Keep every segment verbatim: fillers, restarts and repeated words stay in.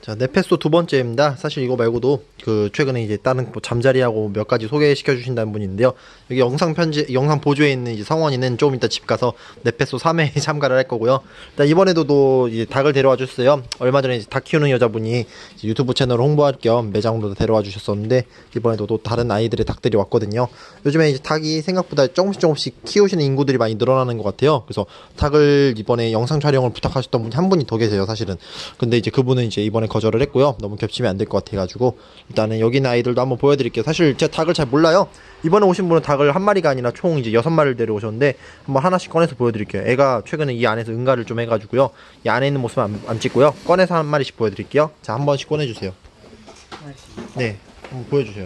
자, 네페소 두 번째입니다. 사실 이거 말고도 그 최근에 이제 다른 뭐 잠자리하고 몇 가지 소개시켜 주신다는 분이 있는데요. 여기 영상 편지, 영상 보조에 있는 이제 성원이는 조금 이따 집 가서 네페소 삼 회에 참가를 할 거고요. 일단 이번에도 또 이제 닭을 데려와 주셨어요. 얼마 전에 이제 닭 키우는 여자분이 유튜브 채널 홍보할 겸 매장도 데려와 주셨었는데 이번에도 또 다른 아이들의 닭들이 왔거든요. 요즘에 이제 닭이 생각보다 조금씩 조금씩 키우시는 인구들이 많이 늘어나는 것 같아요. 그래서 닭을 이번에 영상 촬영을 부탁하셨던 분이 한 분이 더 계세요, 사실은. 근데 이제 그분은 이제 이번에 거절을 했고요. 너무 겹치면 안 될 것 같아가지고 일단은 여기 있는 아이들도 한번 보여드릴게요. 사실 제가 닭을 잘 몰라요. 이번에 오신 분은 닭을 한 마리가 아니라 총 이제 여섯 마리를 데려오셨는데 한번 하나씩 꺼내서 보여드릴게요. 애가 최근에 이 안에서 응가를 좀 해가지고요. 이 안에 있는 모습은 안, 안 찍고요. 꺼내서 한 마리씩 보여드릴게요. 자, 한 번씩 꺼내주세요. 네, 한번 보여주세요.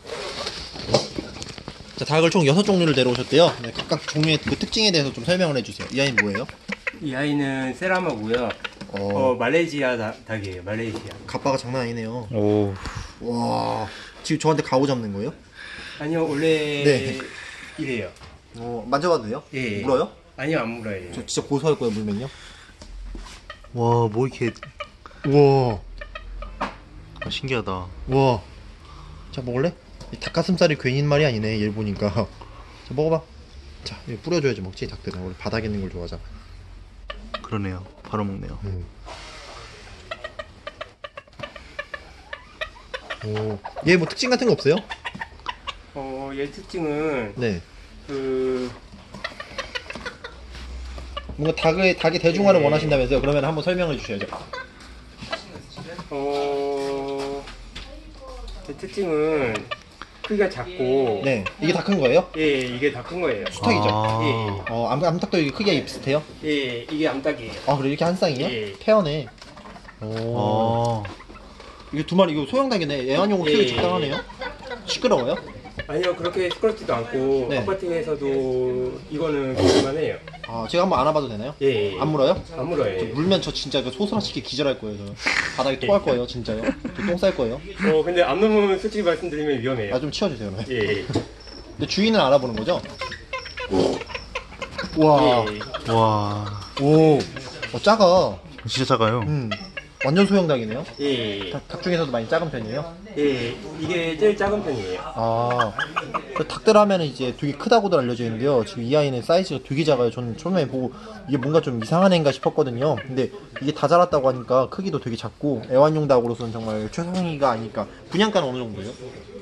자, 닭을 총 여섯 종류를 데려오셨대요. 네, 각각 종류의 그 특징에 대해서 좀 설명을 해주세요. 이 아이는 뭐예요? 이 아이는 세라마고요. 어, 어 말레이시아 다, 닭이에요. 말레이시아. 가빠가 장난 아니네요. 오. 와, 지금 저한테 가오 잡는 거예요? 아니요, 원래 네. 이래요. 어, 만져봐도 돼요? 예. 물어요? 아니요, 안 물어요. 저 진짜 고소할 거예요, 물면요. 와, 뭐 이렇게. 우와. 아, 신기하다. 우와. 자, 먹을래? 이 닭가슴살이 괜히 말이 아니네, 얘 보니까. 자, 먹어봐. 자, 이거 뿌려줘야지 먹지, 닭들은. 원래 바닥에 있는 걸 좋아하잖아. 그러네요. 바로 먹네요. 음. 오. 얘 뭐 특징 같은 거 없어요? 어, 얘 특징은 네. 그 뭔가 닭의 닭의 대중화를 네. 원하신다면서요? 그러면 한번 설명해 주셔야죠. 어, 제 특징은 크기가 작고. 네. 이게 다 큰 거예요? 예, 이게 다 큰 거예요. 수탉이죠? 아. 예, 어, 암, 암탉도 이게 크기가 비슷해요? 예, 이게 암탉이에요. 아, 그래 이렇게 한 쌍이요? 예. 페어네. 오. 아. 이게 두 마리 이거 소형닭이네. 애완용으로 키우기 예. 적당하네요. 시끄러워요? 아니요, 그렇게 시끄럽지도 않고 네. 아파트에서도 이거는 키울만 해요. 아, 제가 한번 안아봐도 되나요? 예, 안 물어요? 안 물어요. 물면 저 진짜 그 소스라치게 기절할 거예요. 저 바닥에 토할 거예요, 진짜요. 저 똥 쌀 거예요. 어, 근데 안 넣으면 솔직히 말씀드리면 위험해요. 아, 좀 치워주세요. 그러면. 예. 근데 주인을 알아보는 거죠? 와, 예. 와. 오, 어, 작아. 진짜 작아요. 음, 완전 소형닭이네요. 예. 닭, 닭 중에서도 많이 작은 편이에요. 예. 이게 제일 작은 편이에요. 아, 그 닭들 하면은 이제 되게 크다고도 알려져 있는데요. 지금 이 아이는 사이즈가 되게 작아요. 저는 처음에 보고 이게 뭔가 좀 이상한 애인가 싶었거든요. 근데 이게 다 자랐다고 하니까 크기도 되게 작고 애완용 닭으로서는 정말 최상위가 아닐까. 분양가는 어느 정도예요?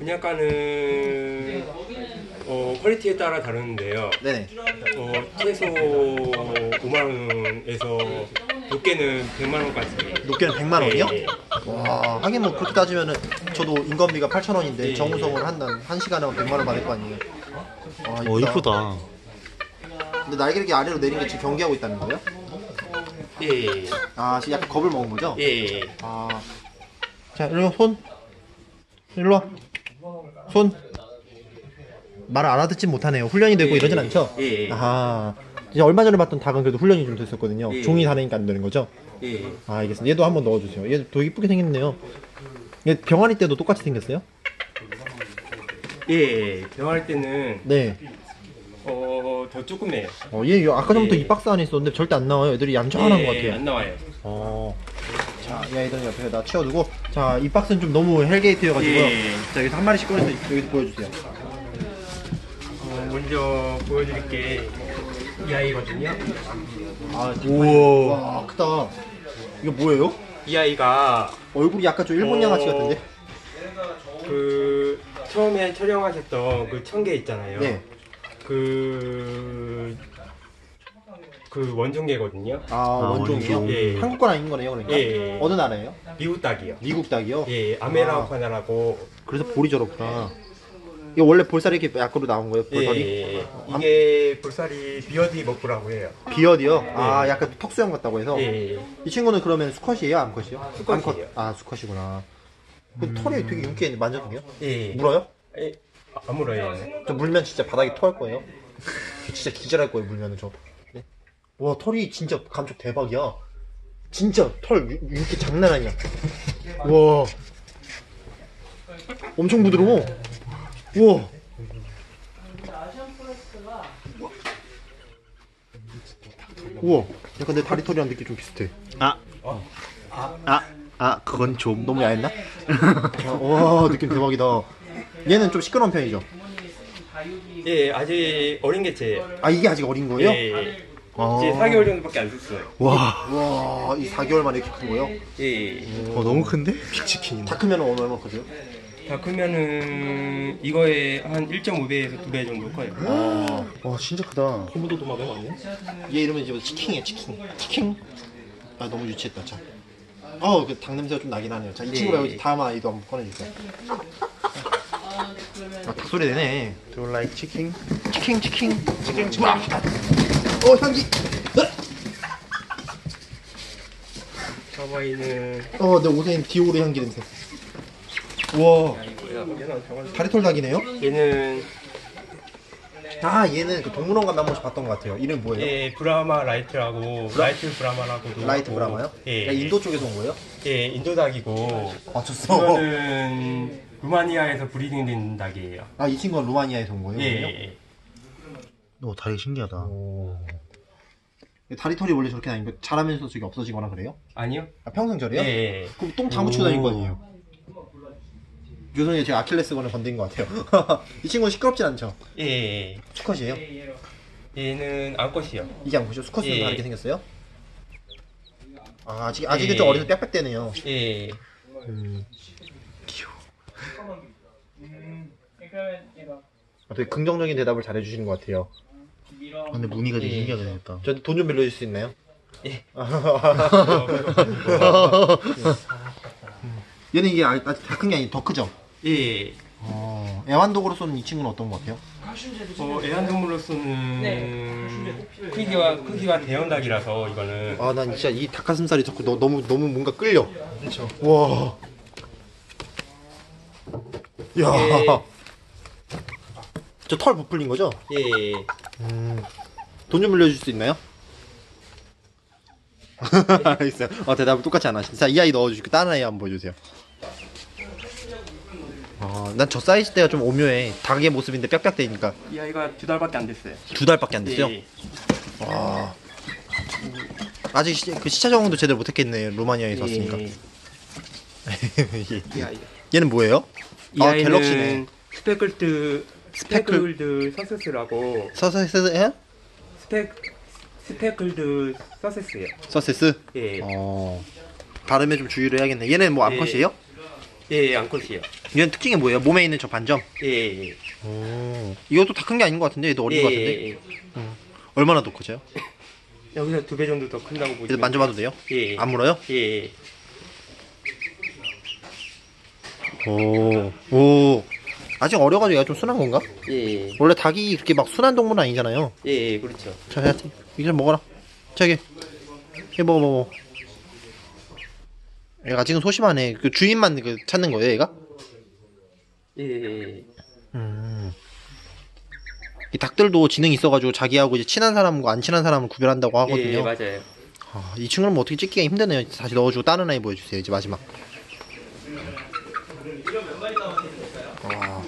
분양가는 어, 퀄리티에 따라 다르는데요. 네네. 어, 최소 오만 원에서 높게는 백만 원까지. 높게는 백만 원이요? 예. 와, 하긴 뭐 그렇게 따지면은 저도 인건비가 팔천 원인데 예. 정우성을 한단 한 시간에 백만 원 받을 거 아니에요. 와, 어, 이쁘다. 근데 날개를 이렇게 아래로 내린 게 지금 경계하고 있다는 거예요? 예. 아, 지금 약간 겁을 먹은 거죠? 예. 아, 자, 일로 손. 일로 와. 손. 말을 알아듣진 못하네요. 훈련이 되고 예. 이러진 않죠? 예. 아하. 이제 얼마 전에 봤던 닭은 그래도 훈련이 좀 됐었거든요. 예. 종이 다르니까 안 되는 거죠? 예. 아, 알겠습니다. 얘도 한번 넣어주세요. 얘도 되게 이쁘게 생겼네요. 얘 병아리 때도 똑같이 생겼어요? 예. 병할 때는 네. 어, 더 조금해요. 어, 얘 아까 전부터 예. 이 박스 안에 있었는데 절대 안 나와요. 애들이 얌전한 예, 것 같아요. 안 나와요. 어. 자, 이 아이들은 옆에다 치워두고. 자, 이 박스는 좀 너무 헬게이트여가지고요. 예. 자, 여기서 한 마리씩 꺼내서 여기서 보여주세요. 어, 먼저 보여드릴 게 이 아이거든요. 아, 우와. 와, 크다. 이거 뭐예요? 이 아이가 얼굴이 약간 좀 일본 어, 양아치 같은데? 그 처음에 촬영하셨던 그 청개 있잖아요. 네. 그, 그 원종개거든요. 아, 아, 원종이요? 원종. 예. 한국 건 아닌 거네요, 그러니까? 예. 어느 나라예요? 미국 닭이요. 미국 닭이요? 예, 아메라카나라고. 그래서 볼이 저렇구나. 이거 원래 볼살이 이렇게 약으로 나온 거예요, 예, 볼살이? 예, 예. 이게 볼살이 비어디 먹구라고 해요. 비어디요? 아, 약간 턱수염 같다고 해서? 예, 예. 이 친구는 그러면 수컷이에요, 암컷이요? 수컷이에요. 암컷. 아, 수컷이구나. 그 털이 되게 윤기있는데 만져도 돼요? 예. 물어요? 예. 안 물어요. 저 물면 진짜 바닥에 토할 거예요. 진짜 기절할 거예요, 물면은 저. 네? 와, 털이 진짜 감촉 대박이야. 진짜 털 유- 윤기 장난 아니야. 와. 엄청 부드러워. 우와. 우와. 약간 내 다리 털이랑 느낌 좀 비슷해. 아. 아. 아 그건 좀 너무 야했나? 와 느낌 대박이다. 얘는 좀 시끄러운 편이죠? 예, 아직 어린 개체예요. 아 이게 아직 어린 거예요? 예, 예. 아. 이제 사 개월 정도밖에 안 됐어요. 와, 와, 이 사 개월 만에 이렇게 큰 거예요? 예, 예. 어, 너무 큰데? 빅치킨인데. 다 크면 얼마 커져요? 다 크면은 이거의 한 일 점 오 배에서 두 배 정도 커요. 아, 와 진짜 크다. 소무도 도마뱀 아니에요? 얘 이름은 이제 치킹이에요, 치킹. 치킹? 아 너무 유치했다, 참. 어, 그 닭 냄새가 좀 나긴 하네요. 자, 이 네. 친구가 다음 아이도 한번 꺼내주세요. 아, 닭 소리 내네. Do you like chicken? 치킹, 치킹, 치킹, 치킹. 어, 향기. 하와이는 어, 내 옷에 디오르 향기 냄새. 우와, 아니고요. 얘는 정말 다리털 닭이네요? 얘는 아, 얘는 그 동물원 가면 한 번씩 봤던 것 같아요. 이름 뭐예요? 예, 브라마 라이트라고 라이트 브라마라고도 라이트 하고, 브라마요? 예, 야, 인도 쪽에서 온 거예요? 예, 인도 닭이고 아, 좋어. 이거는 루마니아에서 브리딩된 닭이에요. 아, 이 친구가 루마니아에서 온 거예요? 예, 그러면? 예. 오 다리 신기하다. 오. 다리털이 원래 저렇게 다니는 거 자라면서 저기 없어지거나 그래요? 아니요? 아, 평생 저래요? 예, 예. 그럼 똥 다 묻히고 다닐 거 아니에요? 유선이 제 아킬레스건을 건든 것 같아요. 이 친구는 시끄럽진 않죠? 예, 예. 수컷이에요? 얘는 암컷이요. 이게 안 보시죠? 수컷은 예. 다르게 생겼어요? 아, 아직, 아직은 예. 좀 어려서 빽빽대네요. 예. 음. 아, 되게 긍정적인 대답을 잘해주시는 것 같아요. 아, 근데 무늬가 되게 예. 신기하게 생겼다. 저한테 돈 좀 빌려줄 수 있나요? 예. 얘는 이게 아직 다 큰 게 아니고 더 크죠? 예. 어, 애완독으로서는 이 친구는 어떤 것 같아요? 어, 애완동물로서는 크기가 크기가 대형 닭이라서 이거는 아, 난 진짜 이 닭가슴살이 자꾸 너, 너무 너무 뭔가 끌려. 그렇죠. 와. 야. 예. 저 털 부풀린 거죠? 예. 음. 돈 좀 빌려줄 수 있나요? 알겠어요. 어, 대답을 똑같이 안 하시네. 자, 이 아이 넣어주시고 다른 아이 한번 보여주세요. 어, 난 저 사이즈 때가 좀 오묘해. 닭의 모습인데 빽빽대니까. 이 아이가 두 달밖에 안 됐어요. 두 달밖에 안 됐어요? 예. 와. 아직 시, 그 시차 적응도 제대로 못했겠네요. 루마니아에서 왔으니까. 예. 이 아이. 얘는 뭐예요? 이 아, 아이는 갤럭시네. 스페클드 스페클- 스페클드 서세스라고 서세스, 예? 스페 스페클드 서세스예요. 서세스? 예. 어. 발음에 좀 주의를 해야겠네. 얘는 뭐 암컷이에요? 예, 암컷이요. 얘는 특징이 뭐예요? 몸에 있는 저 반점? 예. 예. 오. 이것도 다 큰 게 아닌 것 같은데? 얘도 어린 예, 것 같은데? 예, 예. 얼마나 더 커져요? 여기서 두 배 정도 더 큰다고 얘도 보시면. 만져봐도 돼요? 예. 안 물어요? 예. 예. 오. 오. 아직 어려가지고 얘가 좀 순한 건가? 예. 원래 닭이 그렇게 막 순한 동물은 아니잖아요. 예, 예, 그렇죠. 자, 야, 이거 좀 먹어라. 자, 여기. 얘 먹어, 먹어. 얘가 지금 소심하네. 그 주인만 그 찾는 거예요, 얘가? 예, 예. 음. 이 닭들도 지능이 있어가지고 자기하고 이제 친한 사람과 안 친한 사람을 구별한다고 하거든요. 예, 맞아요. 아, 이 친구는 뭐 어떻게 찍기가 힘드네요. 다시 넣어주고 다른 아이 보여주세요. 이제 마지막. 와.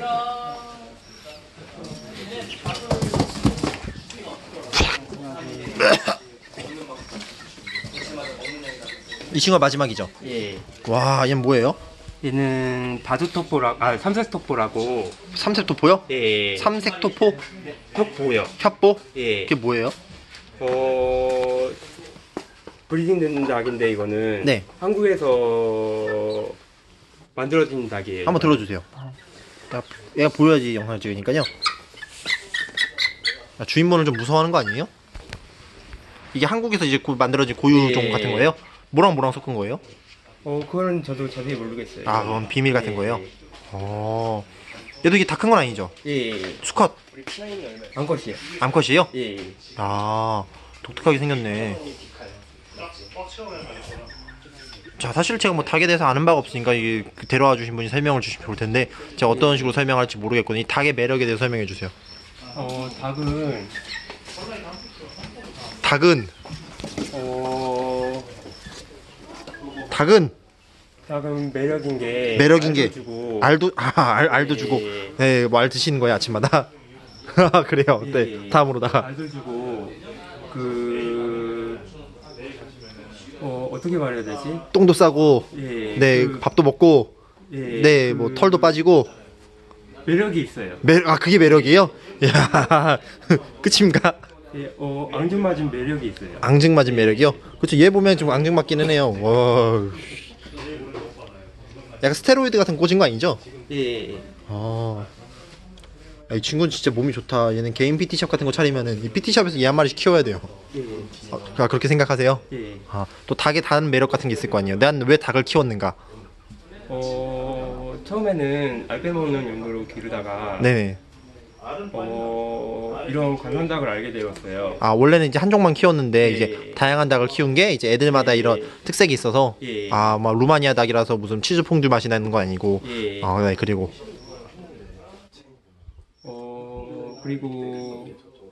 이 친구가 마지막이죠. 예. 와, 얘는 뭐예요? 얘는 다두토포라, 아, 삼색토포라고. 삼색 토포요? 예. 삼색 토포? 토포요. 협보? 예. 그게 뭐예요? 어, 브리딩된 닭인데 이거는 네. 한국에서 만들어진 닭이에요. 한번 들어주세요. 야, 얘가 보여야지 영상을 찍으니까요. 아, 주인분을 좀 무서워하는 거 아니에요? 이게 한국에서 이제 고- 만들어진 고유종 예. 같은 거예요? 뭐랑 뭐랑 섞은 거예요? 어, 그거는 저도 자세히 모르겠어요. 아, 그건 비밀 같은 예. 거예요? 어. 얘도 이게 다 큰 건 아니죠? 예. 예. 수컷, 암컷이요. 암컷이에요? 예. 예. 아, 독특하게 생겼네. 자, 사실 제가 뭐 닭에 대해서 아는 바가 없으니까 이게 그 데려와 주신 분이 설명을 주시면 좋을 텐데 제가 어떤 식으로 설명할지 모르겠거든요. 이 닭의 매력에 대해서 설명해 주세요. 어, 닭은 닭은 어, 닭은 닭은 매력인 게 매력인 게 알도 주고 알도 아, 알, 알도 예. 주고 네, 뭐 알 드시는 거예요, 아침마다. 그래요. 네. 예. 다음으로다가 알도 주고 그 어, 어떻게 말해야 되지? 똥도 싸고, 예. 네, 그, 밥도 먹고, 예, 네, 그 뭐 털도 빠지고. 매력이 있어요. 매, 아 그게 매력이에요? 야, 끝입니까? 예, 어, 앙증맞은 매력이 있어요. 앙증맞은 매력이요? 그렇죠. 얘 보면 좀 앙증맞기는 해요. 와, 약간 스테로이드 같은 꽂은 거 아니죠? 예, 예. 아, 이 친구는 진짜 몸이 좋다. 얘는 개인 피티샵 같은 거 차리면은 이 피티샵에서 얘 한 마리씩 키워야 돼요. 예, 아, 그렇게 생각하세요? 예. 아, 또 닭에 다른 매력 같은 게 있을 거 아니에요. 난 왜 닭을 키웠는가? 어, 처음에는 알 빼먹는 용도로 기르다가 네네. 어, 이런 관상닭을 알게 되었어요. 아, 원래는 이제 한 종만 키웠는데 예. 이제 다양한 닭을 키운 게 이제 애들마다 예. 이런 특색이 있어서 예. 아, 막 루마니아 닭이라서 무슨 치즈 퐁듀 맛이 나는 거 아니고 예. 아, 네. 그리고 어, 그리고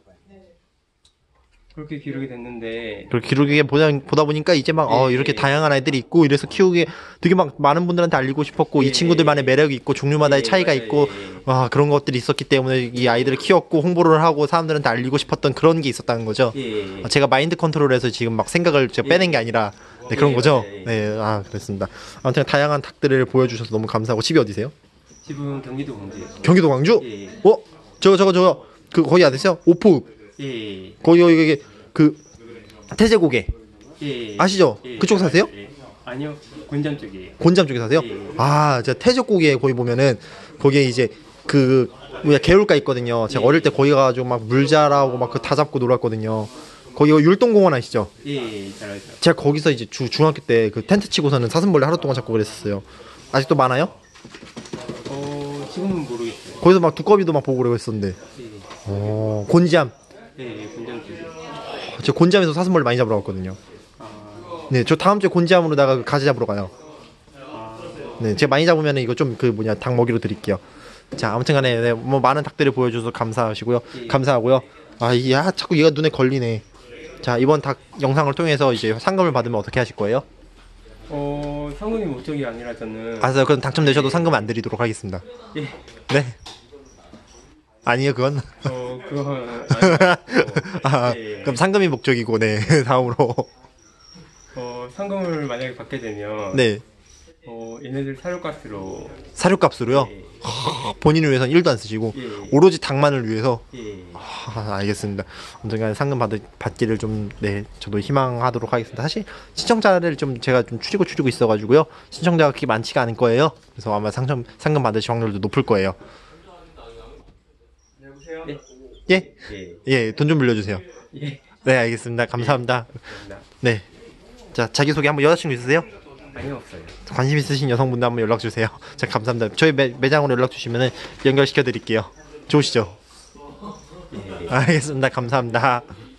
그렇게 기르게 됐는데 그걸 기르게 보다, 보다 보니까 이제 막 어, 예. 이렇게 다양한 아이들이 있고 이래서 키우기 되게 막 많은 분들한테 알리고 싶었고 예. 이 친구들만의 매력이 있고 종류마다의 예, 차이가 맞아요. 있고 예. 아, 그런 것들이 있었기 때문에 이 아이들을 키웠고 홍보를 하고 사람들한테 알리고 싶었던 그런 게 있었다는 거죠. 예. 아, 제가 마인드 컨트롤해서 지금 막 생각을 제가 빼낸 게 아니라 네, 그런 예, 거죠. 맞아요. 예. 네, 아, 그렇습니다. 아무튼 다양한 닭들을 보여주셔서 너무 감사하고 집이 어디세요? 집은 경기도 공주예요. 경기도 광주? 예. 어? 저거 저거 저거 그 거기 아세요? 오포 예. 거기 여기 여기 그 태제고개 예. 아시죠? 예. 그쪽 사세요? 예. 아니요. 곤장 쪽이에요. 곤잠 쪽에 사세요? 예. 아, 제가 태적고기에 거기 보면은 거기에 이제 그 뭐야 개울가 있거든요. 제가 예. 어릴 때 거기 가가지고 막 물자라고 막 그 다 잡고 놀았거든요. 거기 율동공원 아시죠? 예, 잘 알죠. 제가 거기서 이제 주 중학교 때 그 텐트 치고서는 사슴벌레 하루 동안 잡고 그랬었어요. 아직도 많아요? 어, 지금은 모르겠어요. 거기서 막 두꺼비도 막 보고 그러고 했었는데. 예. 어, 곤지암. 예, 곤장 쪽이요. 저 곤지암에서 사슴벌레 많이 잡으러 갔거든요. 아, 네, 저 다음 주에 곤지암으로다가 그 가지 잡으러 가요. 아, 네, 제가 많이 잡으면 이거 좀 그 뭐냐 닭 먹이로 드릴게요. 자, 아무튼간에 네, 뭐 많은 닭들을 보여줘서 감사하시고요. 예. 감사하고요. 아, 이 아, 자꾸 얘가 눈에 걸리네. 자, 이번 닭 영상을 통해서 이제 상금을 받으면 어떻게 하실 거예요? 어, 상금이 목적이 아니라 저는 알았어요. 그럼 당첨되셔도 상금 안 드리도록 하겠습니다. 예. 네. 아니요, 그건. 어, 그건 아니고, 아, 예. 그럼 상금이 목적이고, 네. 다음으로. 어, 상금을 만약에 받게 되면 네. 어, 얘네들 사료값으로 사료값으로요? 예. 본인을 위해서는 일도 안 쓰시고, 예. 오로지 닭만을 위해서. 예. 아, 알겠습니다. 언젠가 상금 받, 받기를 좀, 네, 저도 희망하도록 하겠습니다. 사실, 신청자를 좀 제가 좀 줄이고 줄이고 있어가지고요. 신청자가 그렇게 많지가 않을 거예요. 그래서 아마 상점, 상금 받으실 확률도 높을 거예요. 여보세요? 예. 예? 예. 예, 돈 좀 빌려주세요. 예. 네, 알겠습니다. 감사합니다. 감사합니다. 네. 자, 자기소개 한번 여자친구 있으세요? 아니요, 없어요. 관심 있으신 여성분들 한번 연락 주세요. 자, 감사합니다. 저희 매, 매장으로 연락 주시면은 연결시켜 드릴게요. 좋으시죠? 예. 알겠습니다. 감사합니다.